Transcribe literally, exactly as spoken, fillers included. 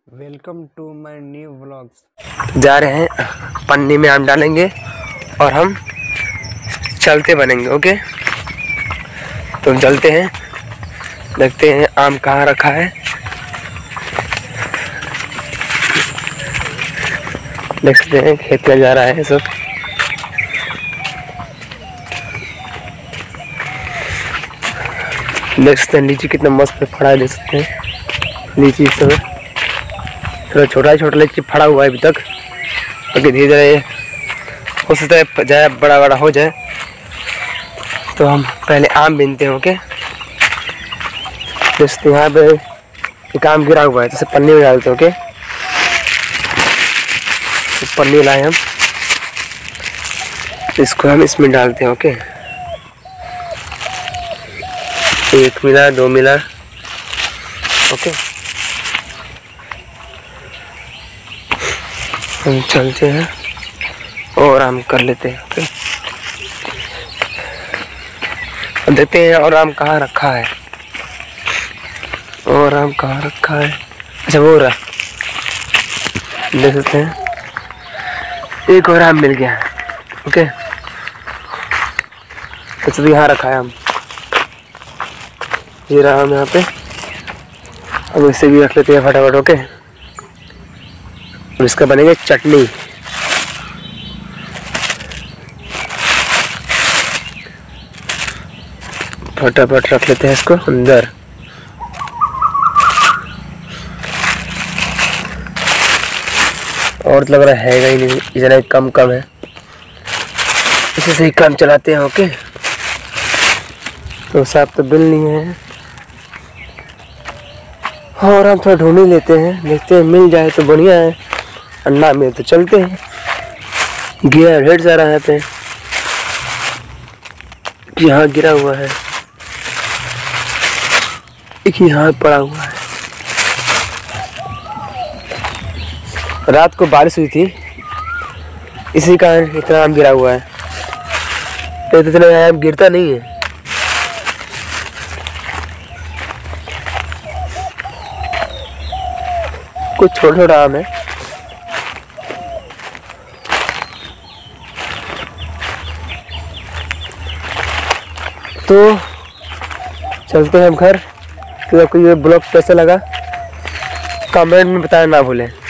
Welcome to my new vlogs. जा रहे हैं, पन्नी में आम डालेंगे और हम चलते बनेंगे। ओके, तो हम चलते हैं, देखते हैं आम कहाँ रखा है। देखते हैं खेत में जा रहा है सब। देख सकते हैं लीची कितना मस्त फड़ा है, देख सकते हैं लीची इस समय थोड़ा छोटा छोटा लीची फड़ा हुआ है अभी तक। अभी धीरे धीरे हो सकता है जाए बड़ा बड़ा हो जाए। तो हम पहले आम बीनते हैं। ओके, जैसे यहाँ पे एक आम गिरा हुआ है, जैसे पन्नी में डालते हैं। ओके, तो पन्नी लाए हम, इसको हम इसमें डालते हैं। ओके, एक मिला, दो मिला। ओके, हम चलते हैं और आम कर लेते हैं। ओके, अब देखते हैं और आम कहाँ रखा है, और आम कहाँ रखा है। अच्छा, वो रहा, देख सकते हैं एक और आम मिल गया है। ओके, अच्छा तो यहाँ रखा है आम, ये रहा आम यहाँ पे। अब इसे भी रख लेते हैं फटाफट। ओके, अब इसका बनेगा चटनी। फटाफट रख लेते हैं इसको अंदर। और लग रहा है ही नहीं, इतना कम कम है, इसी से ही काम चलाते हैं। ओके, तो साफ तो बिल नहीं है, और हम थोड़ा ढूंढ ही लेते हैं, देखते हैं मिल जाए तो बढ़िया है, और ना मिले तो चलते हैं। गिरा ढेर सारा है पे, यहाँ गिरा हुआ है, एक यहाँ पड़ा हुआ है। रात को बारिश हुई थी, इसी कारण इतना आम गिरा हुआ है, तो इतना आम गिरता नहीं है। कुछ छोटा छोटा आम है। तो चलते हैं हम घर। तो आपको ये ब्लॉग कैसा लगा कमेंट में बताना ना भूलें।